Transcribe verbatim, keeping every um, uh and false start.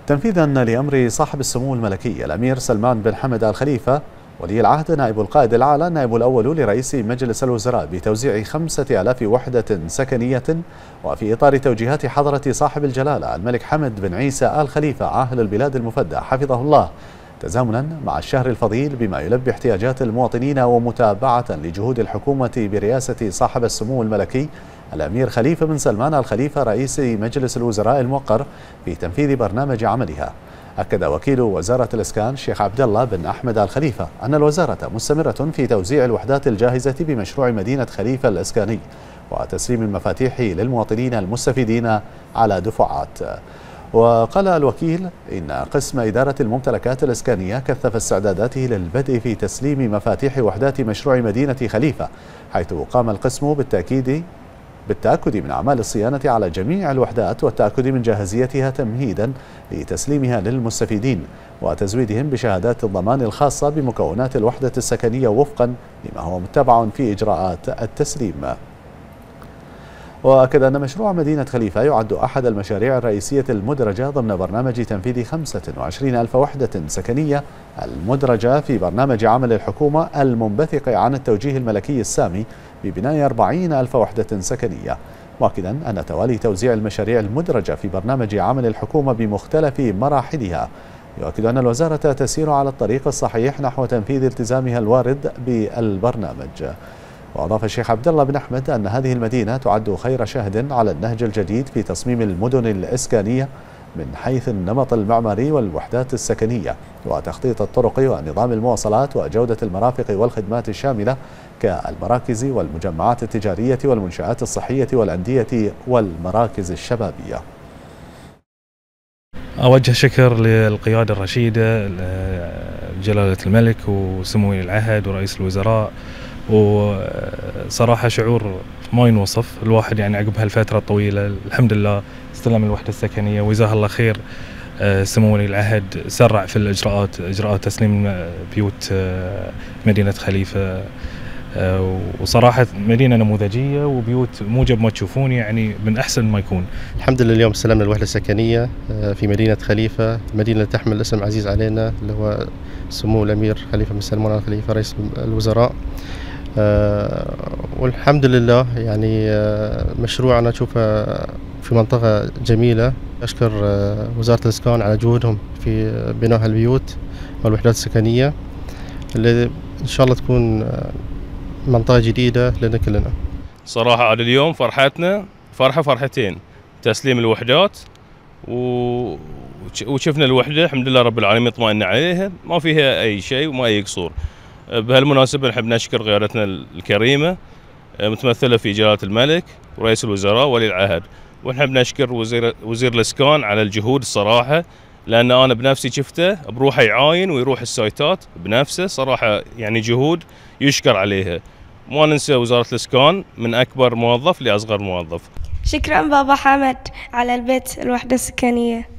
تنفيذا لأمر صاحب السمو الملكي الأمير سلمان بن حمد آل خليفة ولي العهد نائب القائد الأعلى النائب الأول لرئيس مجلس الوزراء بتوزيع خمسة آلاف وحدة سكنية، وفي إطار توجيهات حضرة صاحب الجلالة الملك حمد بن عيسى آل خليفة عاهل البلاد المفدى حفظه الله، تزامنا مع الشهر الفضيل بما يلبي احتياجات المواطنين ومتابعة لجهود الحكومة برئاسة صاحب السمو الملكي الأمير خليفة بن سلمان آل خليفة رئيس مجلس الوزراء الموقر في تنفيذ برنامج عملها. أكد وكيل وزارة الإسكان الشيخ عبد الله بن أحمد آل خليفة أن الوزارة مستمرة في توزيع الوحدات الجاهزة بمشروع مدينة خليفة الإسكاني وتسليم المفاتيح للمواطنين المستفيدين على دفعات. وقال الوكيل إن قسم إدارة الممتلكات الإسكانية كثف استعداداته للبدء في تسليم مفاتيح وحدات مشروع مدينة خليفة، حيث قام القسم بالتأكيد بالتأكد من أعمال الصيانة على جميع الوحدات والتأكد من جاهزيتها تمهيدا لتسليمها للمستفيدين وتزويدهم بشهادات الضمان الخاصة بمكونات الوحدة السكنية وفقا لما هو متبع في إجراءات التسليم. وأكد أن مشروع مدينة خليفة يعد أحد المشاريع الرئيسية المدرجة ضمن برنامج تنفيذ خمسة وعشرين ألف وحدة سكنية المدرجة في برنامج عمل الحكومة المنبثق عن التوجيه الملكي السامي ببناء أربعين ألف وحدة سكنية، مؤكدا أن توالي توزيع المشاريع المدرجة في برنامج عمل الحكومة بمختلف مراحلها يؤكد أن الوزارة تسير على الطريق الصحيح نحو تنفيذ التزامها الوارد بالبرنامج. وأضاف الشيخ عبد الله بن أحمد أن هذه المدينة تعد خير شاهد على النهج الجديد في تصميم المدن الإسكانية من حيث النمط المعماري والوحدات السكنية وتخطيط الطرق ونظام المواصلات وجودة المرافق والخدمات الشاملة كالمراكز والمجمعات التجارية والمنشآت الصحية والأندية والمراكز الشبابية. أوجه شكر للقيادة الرشيدة جلالة الملك وسمو ولي العهد ورئيس الوزراء، وصراحة شعور ما ينوصف. الواحد يعني عقب هالفترة الطويلة الحمد لله استلم الوحدة السكنية، وجزاه الله خير سمو ولي العهد سرع في الإجراءات إجراءات تسليم بيوت مدينة خليفة، وصراحة مدينة نموذجية وبيوت موجب ما تشوفون يعني من أحسن ما يكون. الحمد لله اليوم استلمنا الوحدة السكنية في مدينة خليفة، مدينة تحمل اسم عزيز علينا اللي هو سمو الأمير خليفة بن سلمان آل خليفة رئيس الوزراء. أه والحمد لله يعني أه مشروع أنا أشوفه في منطقة جميلة. أشكر أه وزارة الإسكان على جهودهم في بناء البيوت والوحدات السكنية اللي إن شاء الله تكون أه منطقة جديدة لنا كلنا. صراحة على اليوم فرحتنا فرحة فرحتين، تسليم الوحدات وشفنا الوحدة الحمد لله رب العالمين اطمئنا عليها، ما فيها أي شيء وما أي قصور. بهالمناسبة نحب نشكر قيادتنا الكريمة متمثلة في جلالة الملك ورئيس الوزراء ولي العهد، ونحب نشكر وزير وزير الإسكان على الجهود الصراحة، لأن أنا بنفسي شفته بروحه يعاين ويروح السايتات بنفسه، صراحة يعني جهود يشكر عليها. ما ننسى وزارة الإسكان من أكبر موظف لأصغر موظف. شكرا بابا حمد على البيت الوحدة السكنية.